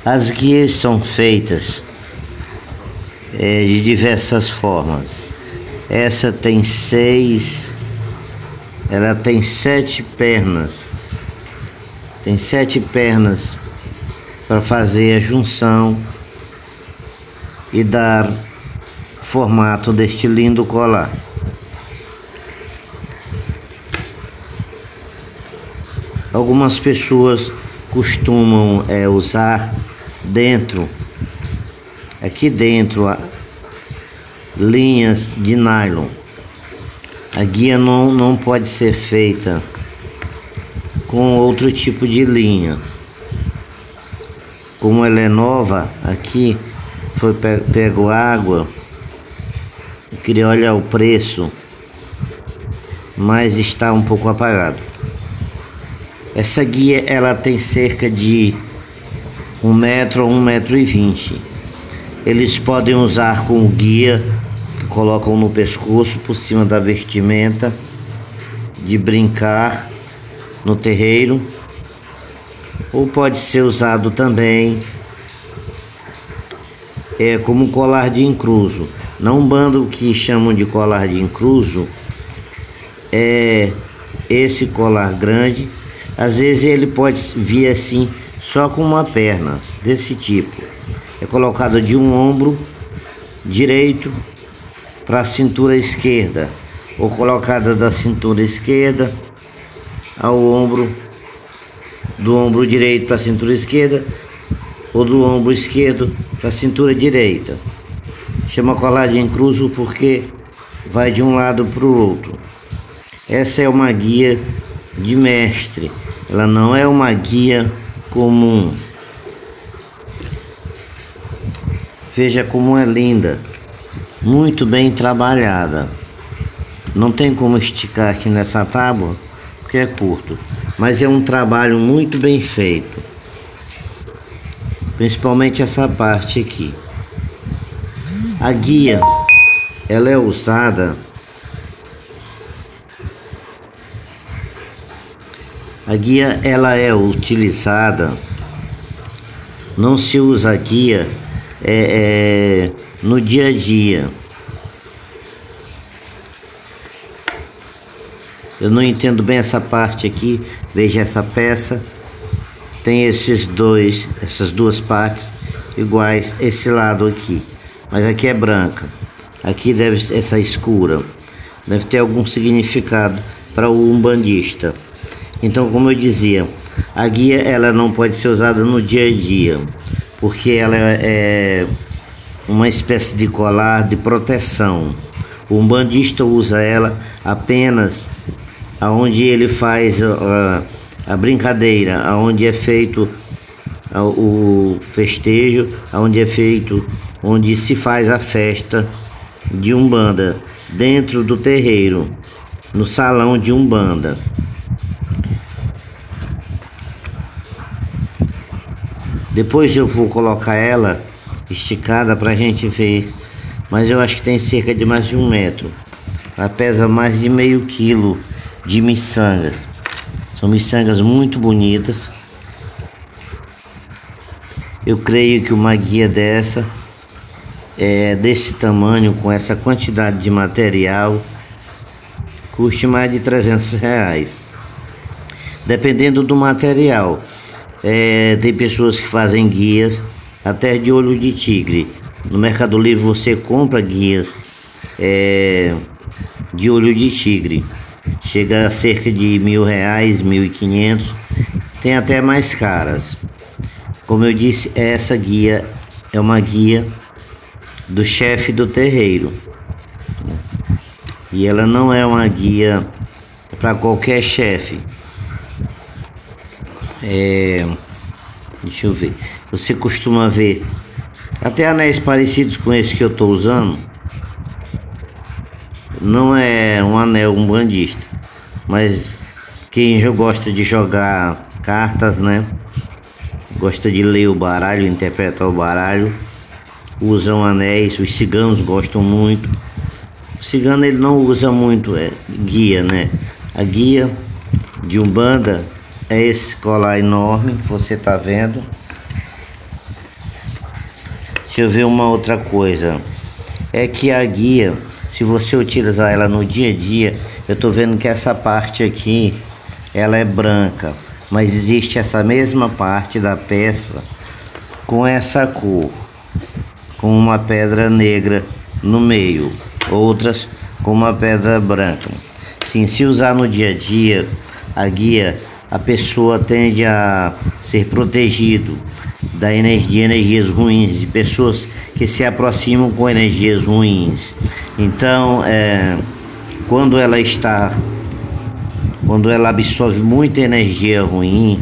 As guias são feitas de diversas formas. Essa tem ela tem 7 pernas. Tem 7 pernas para fazer a junção e dar formato deste lindo colar. Algumas pessoas costumam usar aqui dentro, linhas de nylon. A guia não pode ser feita com outro tipo de linha. Como ela é nova, aqui foi pego água. Eu queria olhar o preço, mas está um pouco apagado. Essa guia ela tem cerca de 1 metro ou 1,20 m. Eles podem usar com guia que colocam no pescoço por cima da vestimenta, de brincar no terreiro, ou pode ser usado também como colar de encruzo. Na Umbanda, o que chamam de colar de encruzo é esse colar grande. Às vezes ele pode vir assim só com uma perna, desse tipo. É colocado de um ombro direito para a cintura esquerda, ou colocada da cintura esquerda ao ombro, do ombro direito para a cintura esquerda, ou do ombro esquerdo para a cintura direita. Chama colar de encruzo porque vai de um lado para o outro. Essa é uma guia de mestre, ela não é uma guia comum. Veja como é linda, muito bem trabalhada. Não tem como esticar aqui nessa tábua porque é curto, mas é um trabalho muito bem feito, principalmente essa parte aqui. A guia ela é usada, utilizada, não se usa a guia no dia a dia. Eu não entendo bem essa parte aqui. Veja essa peça, tem essas duas partes iguais, esse lado aqui, mas aqui é branca, aqui essa escura deve ter algum significado para o umbandista. Então, como eu dizia, a guia ela não pode ser usada no dia a dia, porque ela é uma espécie de colar de proteção. O umbandista usa ela apenas aonde ele faz a brincadeira, aonde é feito o festejo, onde se faz a festa de Umbanda, dentro do terreiro, no salão de Umbanda. Depois eu vou colocar ela esticada para a gente ver, mas eu acho que tem cerca de mais de 1 metro. Ela pesa mais de meio quilo de miçangas. São miçangas muito bonitas. Eu creio que uma guia desse tamanho, com essa quantidade de material, custe mais de R$300, dependendo do material. Tem pessoas que fazem guias até de olho de tigre. No Mercado Livre você compra guias de olho de tigre, chega a cerca de R$1.000, 1.500, tem até mais caras. Como eu disse, essa guia é uma guia do chefe do terreiro, e ela não é uma guia para qualquer chefe. Deixa eu ver, você costuma ver até anéis parecidos com esse que eu estou usando. Não é um anel umbandista, mas quem já gosta de jogar cartas, né, gosta de ler o baralho, interpretar o baralho, usam anéis. Os ciganos gostam muito. O cigano ele não usa muito guia, né? A guia de Umbanda é esse colar enorme que você tá vendo. Deixa eu ver uma outra coisa. É que a guia, se você utilizar ela no dia a dia, eu tô vendo que essa parte aqui, ela é branca. Mas existe essa mesma parte da peça com essa cor, com uma pedra negra no meio, outras com uma pedra branca. Sim, se usar no dia a dia, a guia, a pessoa tende a ser protegido de energias ruins, de pessoas que se aproximam com energias ruins. Então, quando ela absorve muita energia ruim,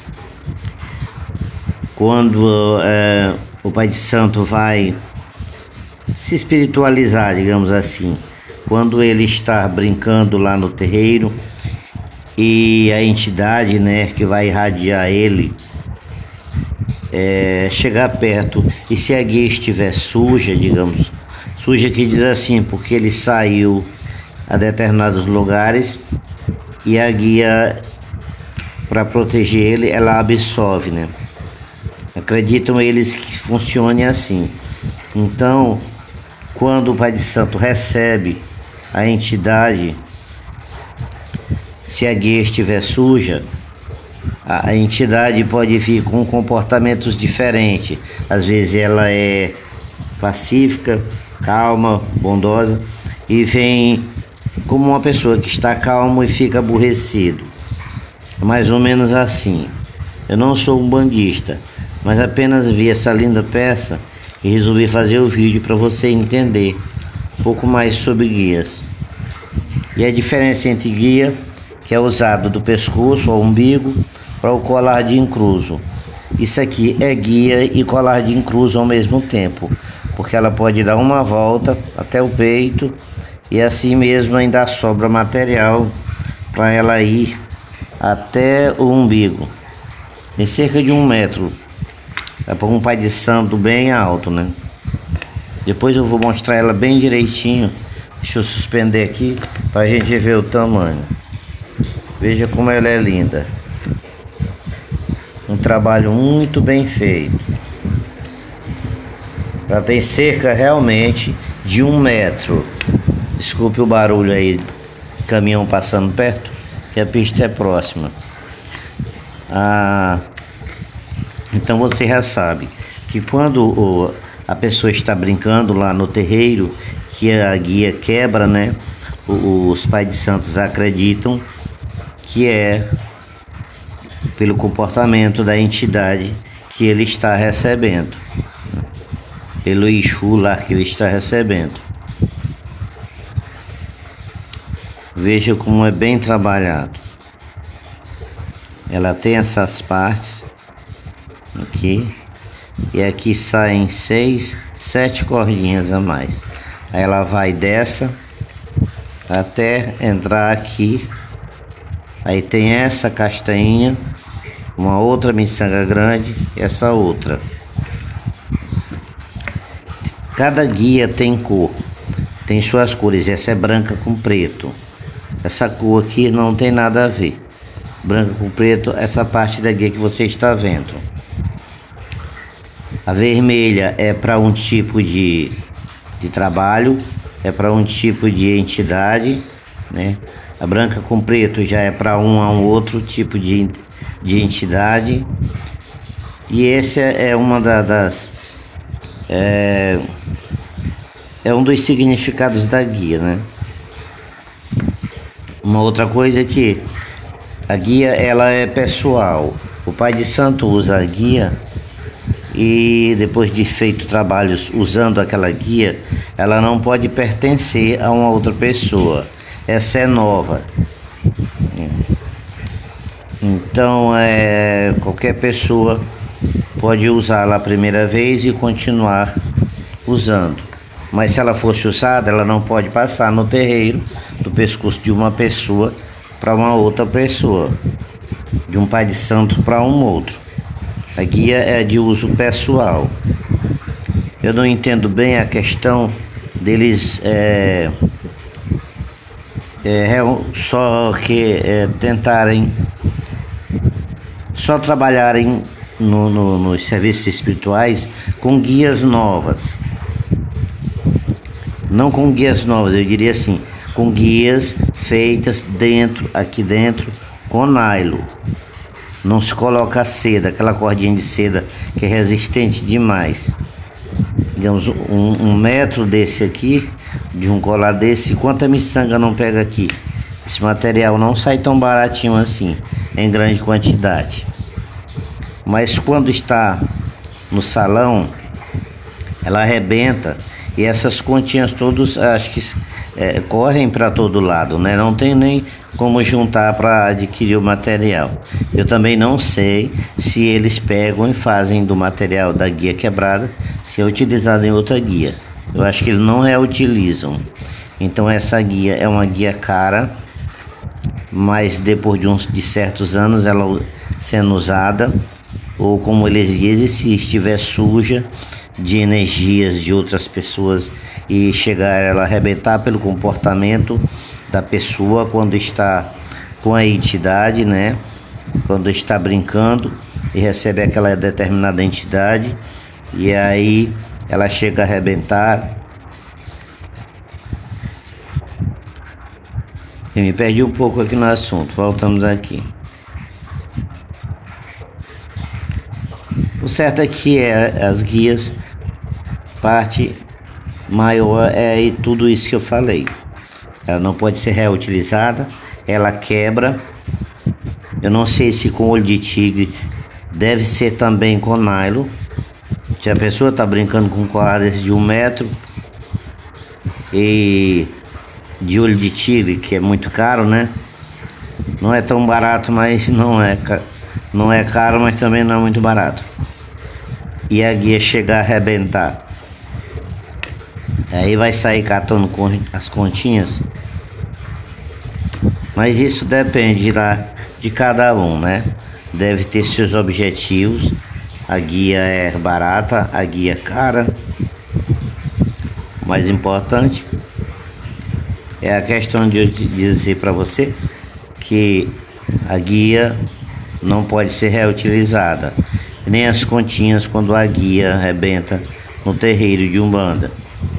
quando o Pai de Santo vai se espiritualizar, digamos assim, quando ele está brincando lá no terreiro e a entidade, né, que vai irradiar ele, chegar perto, e se a guia estiver suja, digamos, suja que diz assim, porque ele saiu a determinados lugares e a guia, para proteger ele, ela absorve, né? Acreditam eles que funcione assim. Então, quando o Pai de Santo recebe a entidade, se a guia estiver suja, a entidade pode vir com comportamentos diferentes. Às vezes ela é pacífica, calma, bondosa, e vem como uma pessoa que está calmo e fica aborrecido. Mais ou menos assim. Eu não sou um bandista, mas apenas vi essa linda peça e resolvi fazer o vídeo para você entender um pouco mais sobre guias. E a diferença entre guia, que é usado do pescoço ao umbigo, para o colar de encruzo. Isso aqui é guia e colar de encruzo ao mesmo tempo, porque ela pode dar uma volta até o peito e assim mesmo ainda sobra material para ela ir até o umbigo, em cerca de 1 metro. É para um Pai de Santo bem alto, né? Depois eu vou mostrar ela bem direitinho. Deixa eu suspender aqui para a gente ver o tamanho. Veja como ela é linda. Um trabalho muito bem feito. Ela tem cerca realmente de 1 metro. Desculpe o barulho aí, caminhão passando perto, que a pista é próxima. Então você já sabe que quando a pessoa está brincando lá no terreiro, que a guia quebra, né? Os Pais de Santos acreditam que é pelo comportamento da entidade que ele está recebendo, pelo Exu lá que ele está recebendo. Veja como é bem trabalhado. Ela tem essas partes aqui, e aqui saem 6, 7 cordinhas a mais. Aí ela vai dessa até entrar aqui. Aí tem essa castanha, uma outra miçanga grande e essa outra. Cada guia tem cor, tem suas cores. Essa é branca com preto. Essa cor aqui não tem nada a ver. Branca com preto, essa parte da guia que você está vendo. A vermelha é para um tipo de trabalho, é para um tipo de entidade, né? A branca com preto já é para um outro tipo de entidade. E esse é uma é um dos significados da guia, né? Uma outra coisa é que a guia, ela é pessoal. O Pai de Santo usa a guia e depois de feito trabalhos usando aquela guia, ela não pode pertencer a uma outra pessoa. Essa é nova. Então, qualquer pessoa pode usá-la a primeira vez e continuar usando. Mas se ela fosse usada, ela não pode passar no terreiro do pescoço de uma pessoa para uma outra pessoa, de um Pai de Santo para um outro. A guia é de uso pessoal. Eu não entendo bem a questão deles só que tentarem só trabalharem nos serviços espirituais com guias novas. Não com guias novas, eu diria assim, com guias feitas aqui dentro, com nylon. Não se coloca seda, aquela cordinha de seda que é resistente demais. Digamos, um metro desse aqui, de um colar desse, quanta miçanga não pega aqui? Esse material não sai tão baratinho assim, em grande quantidade. Mas quando está no salão, ela arrebenta e essas continhas todas, acho que correm para todo lado, né? Não tem nem como juntar para adquirir o material. Eu também não sei se eles pegam e fazem do material da guia quebrada, se é utilizado em outra guia. Eu acho que eles não reutilizam. Então essa guia é uma guia cara, mas depois de certos anos ela sendo usada, ou como eles dizem, se estiver suja de energias de outras pessoas e chegar ela a arrebentar pelo comportamento da pessoa quando está com a entidade, né? Quando está brincando e recebe aquela determinada entidade, e aí ela chega a arrebentar. Eu me perdi um pouco aqui no assunto, voltamos aqui. O certo é que as guias, parte maior é tudo isso que eu falei. Ela não pode ser reutilizada, ela quebra. Eu não sei se com olho de tigre, deve ser também com nylon. Se a pessoa está brincando com colares de 1 metro e de olho de tigre, que é muito caro, né? Não é tão barato, mas não é caro, mas também não é muito barato. E a guia chegar a arrebentar, aí vai sair catando as continhas. Mas isso depende de cada um, né? Deve ter seus objetivos. A guia é barata, a guia é cara. O mais importante é a questão de eu dizer para você que a guia não pode ser reutilizada, nem as continhas quando a guia arrebenta no terreiro de Umbanda.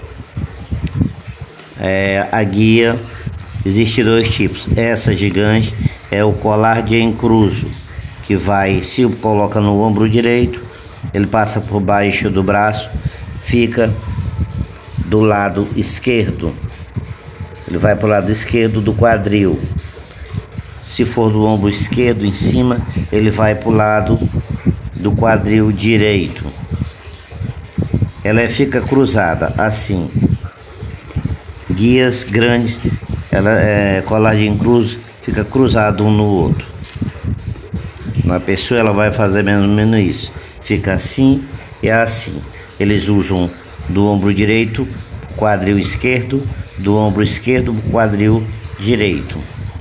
A guia, existe 2 tipos. Essa gigante é o colar de encruzo, que vai, se coloca no ombro direito, ele passa por baixo do braço, fica do lado esquerdo. Ele vai para o lado esquerdo do quadril. Se for do ombro esquerdo em cima, ele vai para o lado do quadril direito. Ela fica cruzada assim. Guias grandes, colar de encruzo, fica cruzado um no outro. Na pessoa ela vai fazer mais ou menos isso. Fica assim e assim. Eles usam do ombro direito, quadril esquerdo, do ombro esquerdo, quadril direito.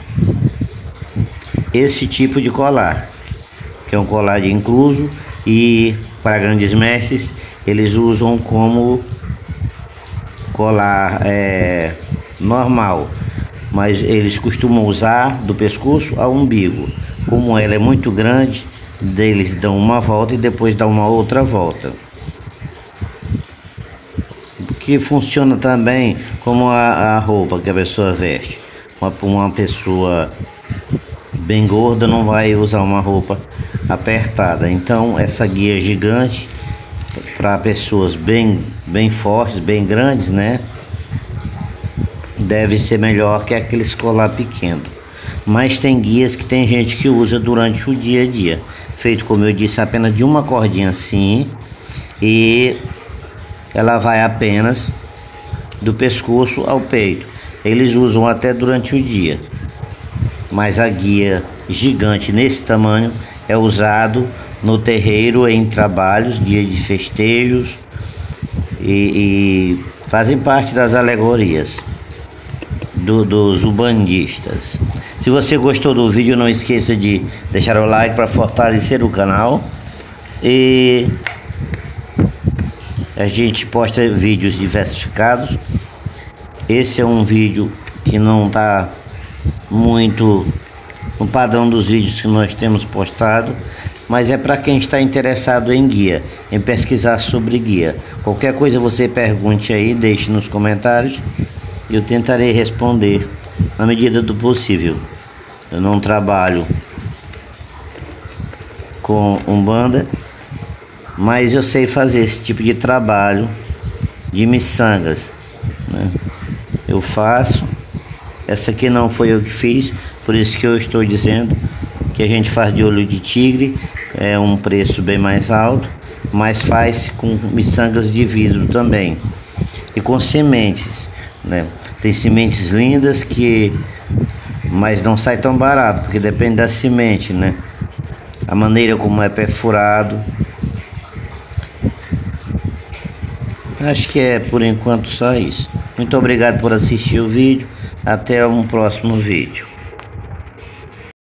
Esse tipo de colar, que é um colar de encruzo, e para grandes mestres eles usam como colar normal, mas eles costumam usar do pescoço ao umbigo. Como ela é muito grande, eles dão uma volta e depois dão uma outra volta, que funciona também como a roupa que a pessoa veste. Uma pessoa bem gorda não vai usar uma roupa apertada. Então essa guia gigante para pessoas bem fortes, bem grandes, né? Deve ser melhor que aqueles colar pequeno. Mas tem guias que tem gente que usa durante o dia a dia, feito, como eu disse, apenas de uma cordinha assim, e ela vai apenas do pescoço ao peito. Eles usam até durante o dia. Mas a guia gigante nesse tamanho é usado no terreiro, em trabalhos, dia de festejos, e fazem parte das alegorias dos umbandistas. Se você gostou do vídeo, não esqueça de deixar o like para fortalecer o canal, e a gente posta vídeos diversificados. Esse é um vídeo que não está muito no padrão dos vídeos que nós temos postado, mas é para quem está interessado em guia, em pesquisar sobre guia. Qualquer coisa você pergunte aí, deixe nos comentários e eu tentarei responder na medida do possível. Eu não trabalho com Umbanda, mas eu sei fazer esse tipo de trabalho de miçangas, né? Eu faço. Essa aqui não foi eu que fiz, por isso que eu estou dizendo que a gente faz de olho de tigre, é um preço bem mais alto, mas faz com miçangas de vidro também e com sementes, né? Tem sementes lindas mas não sai tão barato, porque depende da semente, né? A maneira como é perfurado. Acho que é por enquanto só isso. Muito obrigado por assistir o vídeo. Até um próximo vídeo.